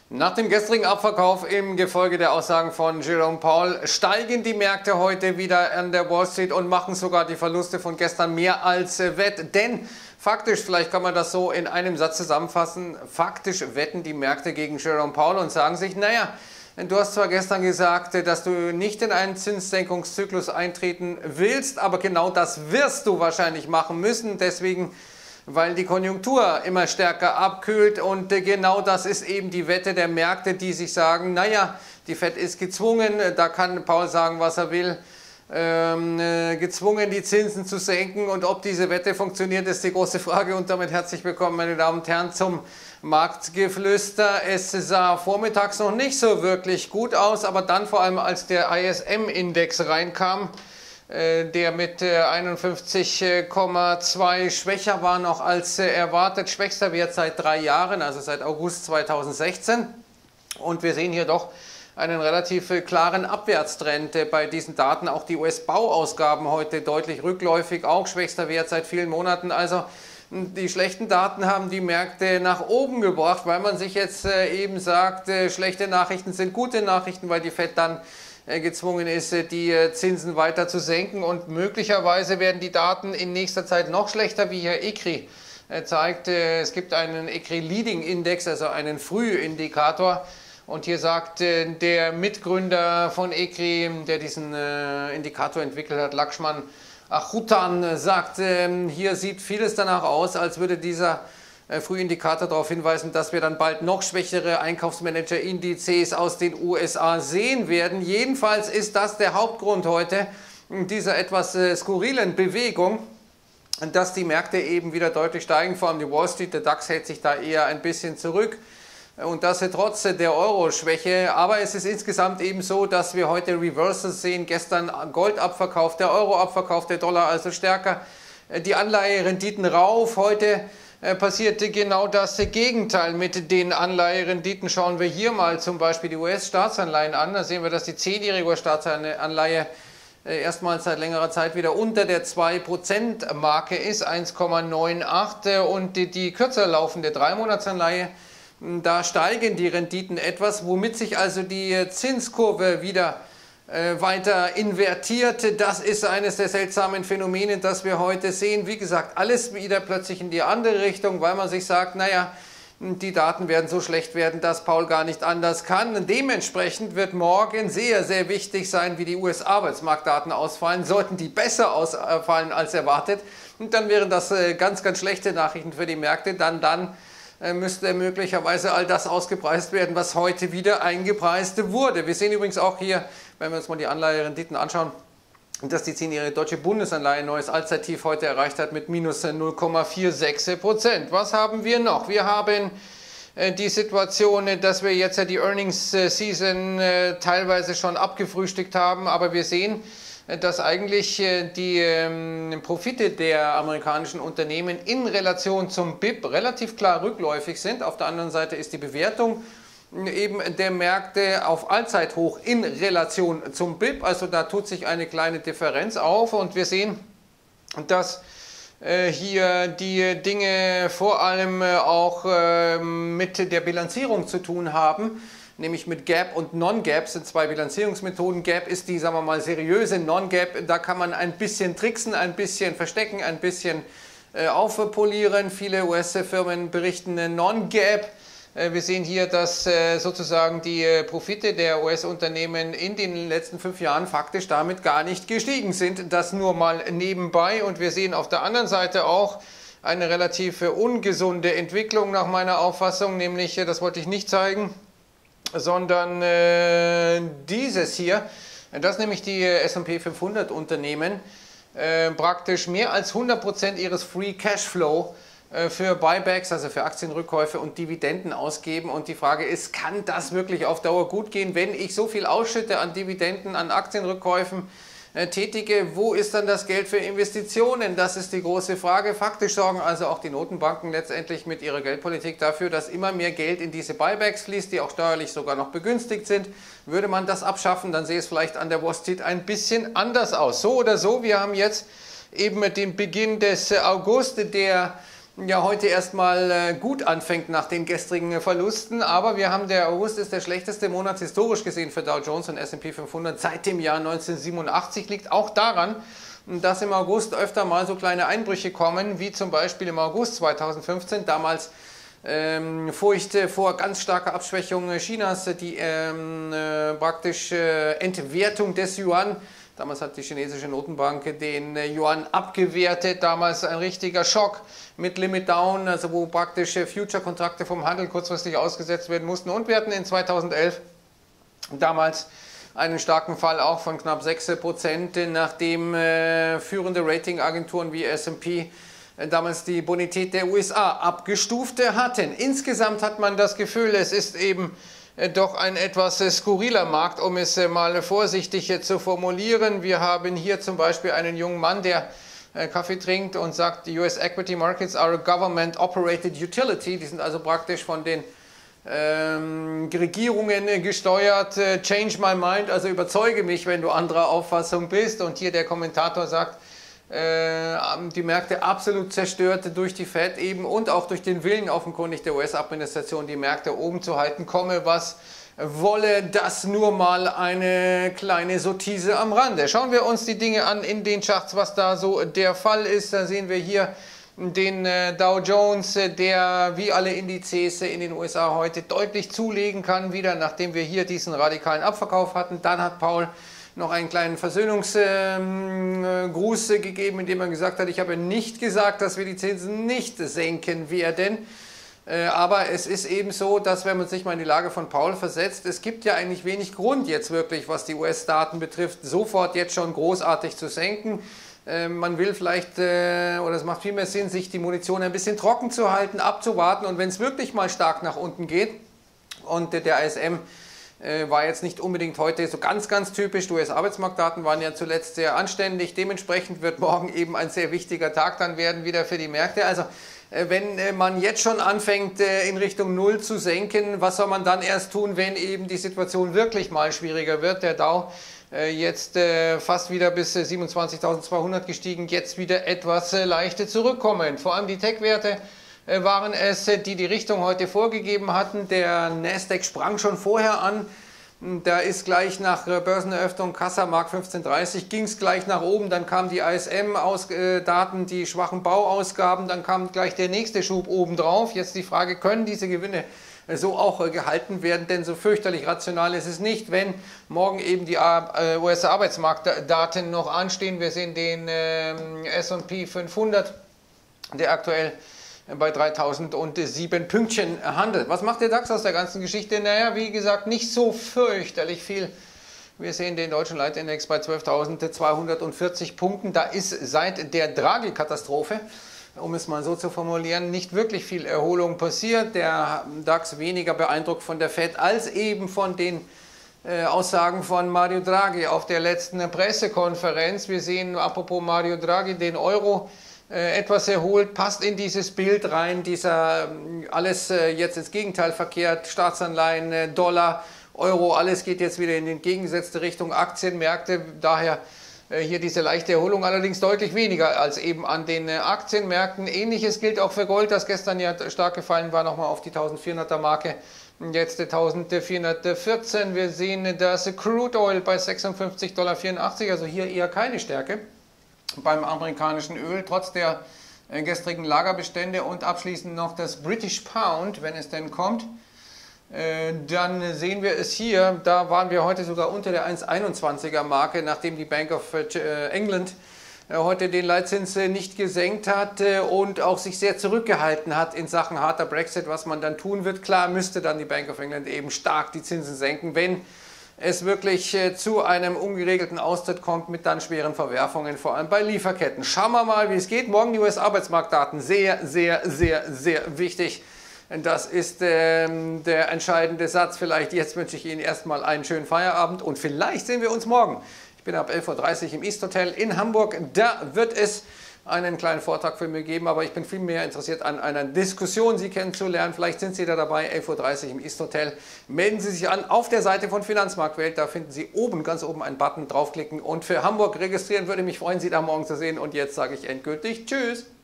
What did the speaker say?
Nach dem gestrigen Abverkauf im Gefolge der Aussagen von Jerome Powell steigen die Märkte heute wieder an der Wall Street und machen sogar die Verluste von gestern mehr als wett. Denn faktisch, vielleicht kann man das so in einem Satz zusammenfassen, faktisch wetten die Märkte gegen Jerome Powell und sagen sich, naja, du hast zwar gestern gesagt, dass du nicht in einen Zinssenkungszyklus eintreten willst, aber genau das wirst du wahrscheinlich machen müssen. Deswegen, weil die Konjunktur immer stärker abkühlt und genau das ist eben die Wette der Märkte, die sich sagen, naja, die Fed ist gezwungen, da kann Powell sagen, was er will, gezwungen, die Zinsen zu senken, und ob diese Wette funktioniert, ist die große Frage. Und damit herzlich willkommen, meine Damen und Herren, zum Marktgeflüster. Es sah vormittags noch nicht so wirklich gut aus, aber dann vor allem, als der ISM-Index reinkam, der mit 51,2 schwächer war noch als erwartet, schwächster Wert seit 3 Jahren, also seit August 2016. Und wir sehen hier doch einen relativ klaren Abwärtstrend bei diesen Daten. Auch die US-Bauausgaben heute deutlich rückläufig, auch schwächster Wert seit vielen Monaten. Also die schlechten Daten haben die Märkte nach oben gebracht, weil man sich jetzt eben sagt, schlechte Nachrichten sind gute Nachrichten, weil die Fed dann gezwungen ist, die Zinsen weiter zu senken, und möglicherweise werden die Daten in nächster Zeit noch schlechter, wie hier ECRI zeigt. Es gibt einen ECRI Leading Index, also einen Frühindikator, und hier sagt der Mitgründer von ECRI, der diesen Indikator entwickelt hat, Lakshman Ahutan, sagt, hier sieht vieles danach aus, als würde dieser Frühindikator darauf hinweisen, dass wir dann bald noch schwächere Einkaufsmanager-Indizes aus den USA sehen werden. Jedenfalls ist das der Hauptgrund heute dieser etwas skurrilen Bewegung, dass die Märkte eben wieder deutlich steigen, vor allem die Wall Street. Der DAX hält sich da eher ein bisschen zurück, und das trotz der Euro-Schwäche. Aber es ist insgesamt eben so, dass wir heute Reversals sehen. Gestern Goldabverkauf, der Euro-Abverkauf, der Dollar also stärker, die Anleiherenditen rauf. Heute passiert genau das Gegenteil mit den Anleiherenditen. Schauen wir hier mal zum Beispiel die US-Staatsanleihen an. Da sehen wir, dass die 10-jährige US-Staatsanleihe erstmals seit längerer Zeit wieder unter der 2%-Marke ist, 1,98, und die kürzer laufende 3-Monatsanleihe, da steigen die Renditen etwas, womit sich also die Zinskurve wieder weiter invertiert. Das ist eines der seltsamen Phänomene, das wir heute sehen. Wie gesagt, alles wieder plötzlich in die andere Richtung, weil man sich sagt, naja, die Daten werden so schlecht werden, dass Powell gar nicht anders kann. Dementsprechend wird morgen sehr, sehr wichtig sein, wie die US-Arbeitsmarktdaten ausfallen. Sollten die besser ausfallen als erwartet, und dann wären das ganz, ganz schlechte Nachrichten für die Märkte. Dann müsste möglicherweise all das ausgepreist werden, was heute wieder eingepreist wurde. Wir sehen übrigens auch hier, wenn wir uns mal die Anleiherenditen anschauen, dass die 10-jährige deutsche Bundesanleihe ein neues Allzeittief heute erreicht hat mit minus 0,46%. Was haben wir noch? Wir haben die Situation, dass wir jetzt die Earnings Season teilweise schon abgefrühstückt haben, aber wir sehen, dass eigentlich die Profite der amerikanischen Unternehmen in Relation zum BIP relativ klar rückläufig sind. Auf der anderen Seite ist die Bewertung eben der Märkte auf Allzeithoch in Relation zum BIP. Also da tut sich eine kleine Differenz auf, und wir sehen, dass hier die Dinge vor allem auch mit der Bilanzierung zu tun haben, nämlich mit GAAP und Non-GAAP, sind zwei Bilanzierungsmethoden. GAAP ist die, sagen wir mal, seriöse. Non-GAAP, da kann man ein bisschen tricksen, ein bisschen verstecken, ein bisschen aufpolieren. Viele US-Firmen berichten Non-GAAP. Wir sehen hier, dass sozusagen die Profite der US-Unternehmen in den letzten 5 Jahren faktisch damit gar nicht gestiegen sind. Das nur mal nebenbei. Und wir sehen auf der anderen Seite auch eine relativ ungesunde Entwicklung nach meiner Auffassung, nämlich, das wollte ich nicht zeigen, sondern dieses hier, das nämlich die S&P 500 Unternehmen praktisch mehr als 100% ihres Free Cashflow für Buybacks, also für Aktienrückkäufe und Dividenden ausgeben. Und die Frage ist, kann das wirklich auf Dauer gut gehen, wenn ich so viel ausschütte an Dividenden, an Aktienrückkäufen tätige? Wo ist dann das Geld für Investitionen? Das ist die große Frage. Faktisch sorgen also auch die Notenbanken letztendlich mit ihrer Geldpolitik dafür, dass immer mehr Geld in diese Buybacks fließt, die auch steuerlich sogar noch begünstigt sind. Würde man das abschaffen, dann sähe es vielleicht an der Wall Street ein bisschen anders aus. So oder so, wir haben jetzt eben den Beginn des August, der ja heute erstmal gut anfängt nach den gestrigen Verlusten, aber der August ist der schlechteste Monat historisch gesehen für Dow Jones und S&P 500 seit dem Jahr 1987, liegt auch daran, dass im August öfter mal so kleine Einbrüche kommen, wie zum Beispiel im August 2015, damals Furcht vor ganz starker Abschwächung Chinas, die praktische Entwertung des Yuan. Damals hat die chinesische Notenbank den Yuan abgewertet, damals ein richtiger Schock mit Limit Down, also wo praktisch Future-Kontrakte vom Handel kurzfristig ausgesetzt werden mussten. Und wir hatten in 2011 damals einen starken Fall auch von knapp 6%, nachdem führende Ratingagenturen wie S&P damals die Bonität der USA abgestuft hatten. Insgesamt hat man das Gefühl, es ist eben doch ein etwas skurriler Markt, um es mal vorsichtig zu formulieren. Wir haben hier zum Beispiel einen jungen Mann, der Kaffee trinkt und sagt, die US Equity Markets are a government-operated utility. Die sind also praktisch von den Regierungen gesteuert. Change my mind, also überzeuge mich, wenn du anderer Auffassung bist. Und hier der Kommentator sagt, die Märkte absolut zerstört durch die Fed eben und auch durch den Willen offenkundig der US-Administration, die Märkte oben zu halten, komme was wolle, das nur mal eine kleine Sottise am Rande. Schauen wir uns die Dinge an in den Charts, was da so der Fall ist. Da sehen wir hier den Dow Jones, der wie alle Indizes in den USA heute deutlich zulegen kann, wieder nachdem wir hier diesen radikalen Abverkauf hatten. Dann hat Paul noch einen kleinen Versöhnungsgruß gegeben, indem er gesagt hat, ich habe nicht gesagt, dass wir die Zinsen nicht senken werden. Aber es ist eben so, dass wenn man sich mal in die Lage von Paul versetzt, es gibt ja eigentlich wenig Grund jetzt wirklich, was die US-Daten betrifft, sofort jetzt schon großartig zu senken. Man will vielleicht, oder es macht viel mehr Sinn, sich die Munition ein bisschen trocken zu halten, abzuwarten und wenn es wirklich mal stark nach unten geht und der ISM war jetzt nicht unbedingt heute so ganz typisch. Die US-Arbeitsmarktdaten waren ja zuletzt sehr anständig. Dementsprechend wird morgen eben ein sehr wichtiger Tag dann werden wieder für die Märkte. Also wenn man jetzt schon anfängt in Richtung Null zu senken, was soll man dann erst tun, wenn eben die Situation wirklich mal schwieriger wird? Der Dow jetzt fast wieder bis 27.200 gestiegen, jetzt wieder etwas leichter zurückkommen. Vor allem die Tech-Werte waren es, die die Richtung heute vorgegeben hatten. Der Nasdaq sprang schon vorher an. Da ist gleich nach Börseneröffnung Kassamarkt 15:30 ging es gleich nach oben. Dann kamen die ISM-Daten, die schwachen Bauausgaben. Dann kam gleich der nächste Schub obendrauf. Jetzt die Frage, können diese Gewinne so auch gehalten werden? Denn so fürchterlich rational ist es nicht, wenn morgen eben die US-Arbeitsmarktdaten noch anstehen. Wir sehen den S&P 500, der aktuell bei 3007 Pünktchen handelt. Was macht der DAX aus der ganzen Geschichte? Naja, wie gesagt, nicht so fürchterlich viel. Wir sehen den deutschen Leitindex bei 12.240 Punkten. Da ist seit der Draghi-Katastrophe, um es mal so zu formulieren, nicht wirklich viel Erholung passiert. Der DAX weniger beeindruckt von der Fed als eben von den Aussagen von Mario Draghi auf der letzten Pressekonferenz. Wir sehen, apropos Mario Draghi, den Euro etwas erholt, passt in dieses Bild rein, dieser alles jetzt ins Gegenteil verkehrt, Staatsanleihen, Dollar, Euro, alles geht jetzt wieder in die entgegengesetzte Richtung, Aktienmärkte, daher hier diese leichte Erholung, allerdings deutlich weniger als eben an den Aktienmärkten. Ähnliches gilt auch für Gold, das gestern ja stark gefallen war, nochmal auf die 1400er Marke, jetzt 1414. Wir sehen das Crude Oil bei 56,84 $, also hier eher keine Stärke beim amerikanischen Öl, trotz der gestrigen Lagerbestände. Und abschließend noch das British Pound, wenn es denn kommt. Dann sehen wir es hier, da waren wir heute sogar unter der 1,21er Marke, nachdem die Bank of England heute den Leitzins nicht gesenkt hat und auch sich sehr zurückgehalten hat in Sachen harter Brexit, was man dann tun wird. Klar müsste dann die Bank of England eben stark die Zinsen senken, wenn es wirklich zu einem ungeregelten Austritt kommt mit dann schweren Verwerfungen, vor allem bei Lieferketten. Schauen wir mal, wie es geht. Morgen die US-Arbeitsmarktdaten, sehr wichtig. Das ist der entscheidende Satz. Vielleicht jetzt wünsche ich Ihnen erstmal einen schönen Feierabend und vielleicht sehen wir uns morgen. Ich bin ab 11:30 Uhr im East Hotel in Hamburg. Da wird es einen kleinen Vortrag für mich geben, aber ich bin viel mehr interessiert an einer Diskussion, Sie kennenzulernen. Vielleicht sind Sie da dabei, 11:30 Uhr im East Hotel. Melden Sie sich an auf der Seite von Finanzmarktwelt. Da finden Sie oben, ganz oben einen Button, draufklicken und für Hamburg registrieren. Würde mich freuen, Sie da morgen zu sehen. Und jetzt sage ich endgültig Tschüss.